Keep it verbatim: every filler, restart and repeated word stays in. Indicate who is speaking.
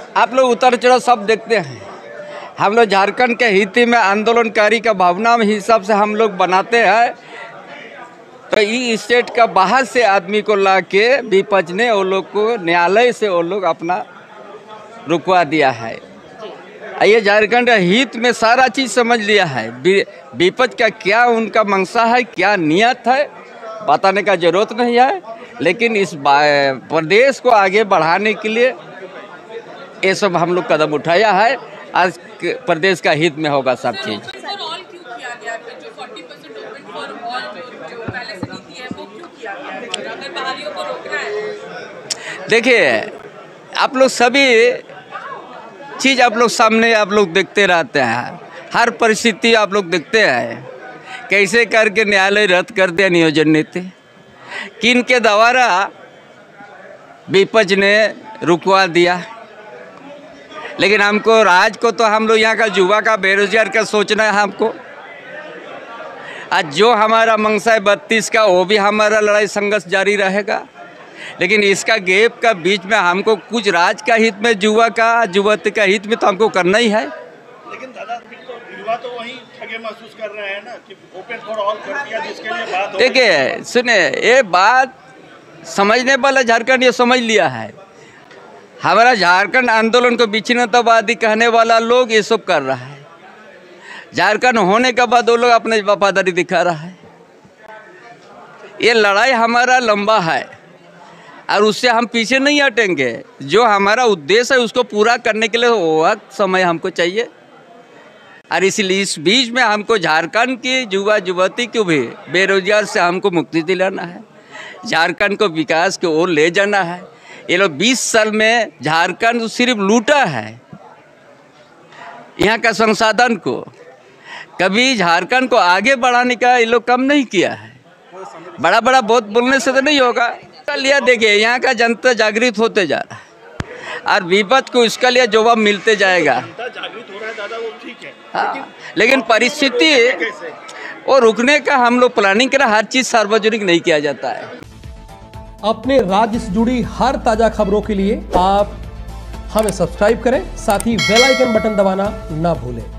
Speaker 1: आप लोग उतर चढ़ाव सब देखते हैं। हम लोग झारखंड के हित में आंदोलनकारी का भावना में हिसाब से हम लोग बनाते हैं। तो ई स्टेट का बाहर से आदमी को ला के विपक्ष ने वो लोग को न्यायालय से वो लोग अपना रुकवा दिया है। ये झारखंड हित में सारा चीज़ समझ लिया है। विपक्ष का क्या उनका मंशा है, क्या नियत है, बताने का जरूरत नहीं है। लेकिन इस प्रदेश को आगे बढ़ाने के लिए ये सब हम लोग कदम उठाया है। आज प्रदेश का हित में होगा सब चीज़। देखिए, आप लोग सभी चीज़ आप लोग सामने आप लोग देखते रहते हैं। हर परिस्थिति आप लोग देखते हैं कैसे करके न्यायालय रद्द कर दिया नियोजन नीति, किन के द्वारा विपक्ष ने रुकवा दिया। लेकिन हमको राज को तो हम लोग यहाँ का युवा का बेरोजगार का सोचना है हमको। आज जो हमारा मंशा है बत्तीस का, वो भी हमारा लड़ाई संघर्ष जारी रहेगा। लेकिन इसका गैप का बीच में हमको कुछ राज का हित में, युवा का युवती का हित में तो हमको करना ही है।
Speaker 2: लेकिन दादा तो युवा तो वही ठगे महसूस कर रहे हैं ना कि ओपन फॉर ऑल कर दिया, जिसके लिए बात हो।
Speaker 1: देखिए सुने, ये बात समझने वाला झारखंड ये समझ लिया है। हमारा झारखंड आंदोलन को विच्छिन्नतावादी कहने वाला लोग ये सब कर रहा है। झारखंड होने के बाद वो लोग अपने वफादारी दिखा रहा है। ये लड़ाई हमारा लंबा है और उससे हम पीछे नहीं हटेंगे। जो हमारा उद्देश्य है उसको पूरा करने के लिए वक्त समय हमको चाहिए। और इसलिए इस बीच में हमको झारखंड की युवा युवती को भी बेरोजगार से हमको मुक्ति दिलाना है। झारखंड को विकास की ओर ले जाना है। ये लोग बीस साल में झारखंड सिर्फ लूटा है यहाँ का संसाधन को, कभी झारखंड को आगे बढ़ाने का ये लोग कम नहीं किया है। बड़ा बड़ा बहुत बोलने से तो नहीं होगा। लिया देखिए, यहाँ का जनता जागृत होते जा रहा है और विपक्ष को इसका लिए जवाब मिलते जाएगा।
Speaker 2: जागृत हो रहा है दादा, वो ठीक है।
Speaker 1: हाँ, लेकिन परिस्थिति वो रुकने का हम लोग प्लानिंग करें। हर चीज़ सार्वजनिक नहीं किया जाता है।
Speaker 3: अपने राज्य से जुड़ी हर ताजा खबरों के लिए आप हमें सब्सक्राइब करें, साथ ही बेल आइकन बटन दबाना ना भूलें।